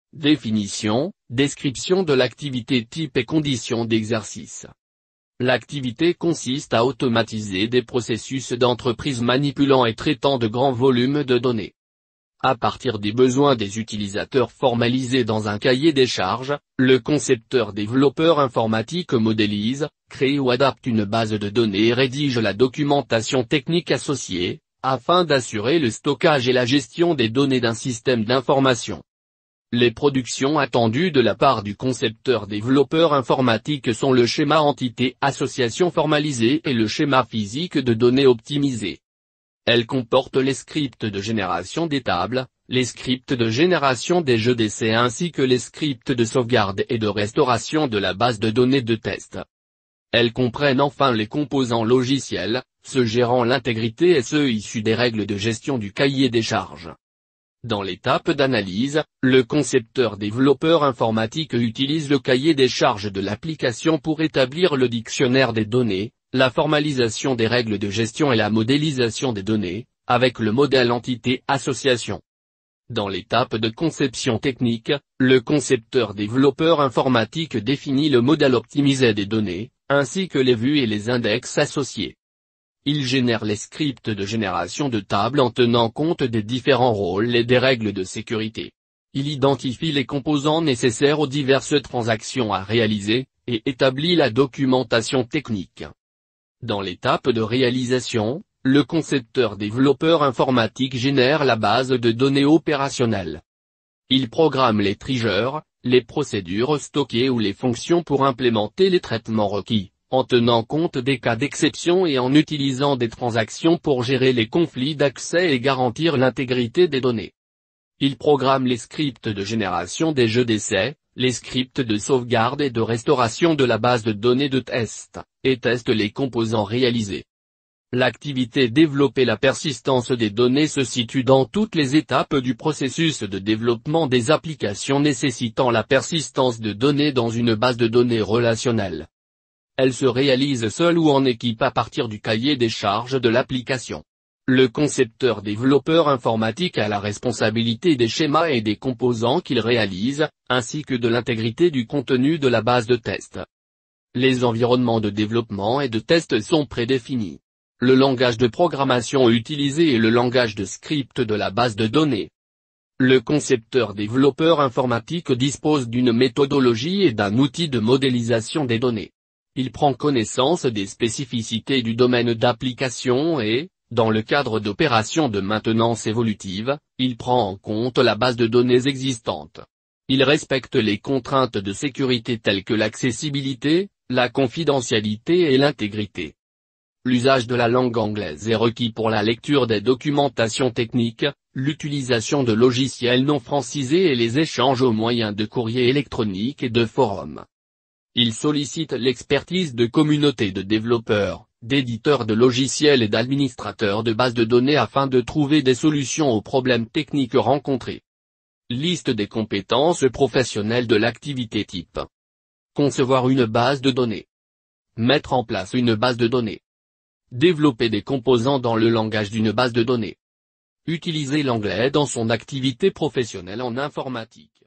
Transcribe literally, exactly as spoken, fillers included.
Définition, description de l'activité type et conditions d'exercice. L'activité consiste à automatiser des processus d'entreprise manipulant et traitant de grands volumes de données. À partir des besoins des utilisateurs formalisés dans un cahier des charges, le concepteur-développeur informatique modélise, crée ou adapte une base de données et rédige la documentation technique associée, afin d'assurer le stockage et la gestion des données d'un système d'information. Les productions attendues de la part du concepteur-développeur informatique sont le schéma entité-association formalisé et le schéma physique de données optimisé. Elles comportent les scripts de génération des tables, les scripts de génération des jeux d'essai ainsi que les scripts de sauvegarde et de restauration de la base de données de test. Elles comprennent enfin les composants logiciels, ceux gérant l'intégrité et ceux issus des règles de gestion du cahier des charges. Dans l'étape d'analyse, le concepteur-développeur informatique utilise le cahier des charges de l'application pour établir le dictionnaire des données, la formalisation des règles de gestion et la modélisation des données, avec le modèle entité-association. Dans l'étape de conception technique, le concepteur-développeur informatique définit le modèle optimisé des données, ainsi que les vues et les index associés. Il génère les scripts de génération de tables en tenant compte des différents rôles et des règles de sécurité. Il identifie les composants nécessaires aux diverses transactions à réaliser, et établit la documentation technique. Dans l'étape de réalisation, le concepteur-développeur informatique génère la base de données opérationnelles. Il programme les triggers, les procédures stockées ou les fonctions pour implémenter les traitements requis, en tenant compte des cas d'exception et en utilisant des transactions pour gérer les conflits d'accès et garantir l'intégrité des données. Il programme les scripts de génération des jeux d'essai, les scripts de sauvegarde et de restauration de la base de données de test, et teste les composants réalisés. L'activité développer la persistance des données se situe dans toutes les étapes du processus de développement des applications nécessitant la persistance de données dans une base de données relationnelle. Elle se réalise seule ou en équipe à partir du cahier des charges de l'application. Le concepteur-développeur informatique a la responsabilité des schémas et des composants qu'il réalise, ainsi que de l'intégrité du contenu de la base de test. Les environnements de développement et de test sont prédéfinis. Le langage de programmation utilisé est le langage de script de la base de données. Le concepteur-développeur informatique dispose d'une méthodologie et d'un outil de modélisation des données. Il prend connaissance des spécificités du domaine d'application et, dans le cadre d'opérations de maintenance évolutive, il prend en compte la base de données existante. Il respecte les contraintes de sécurité telles que l'accessibilité, la confidentialité et l'intégrité. L'usage de la langue anglaise est requis pour la lecture des documentations techniques, l'utilisation de logiciels non francisés et les échanges au moyen de courriers électroniques et de forums. Il sollicite l'expertise de communautés de développeurs, d'éditeurs de logiciels et d'administrateurs de bases de données afin de trouver des solutions aux problèmes techniques rencontrés. Liste des compétences professionnelles de l'activité type. Concevoir une base de données. Mettre en place une base de données. Développer des composants dans le langage d'une base de données. Utiliser l'anglais dans son activité professionnelle en informatique.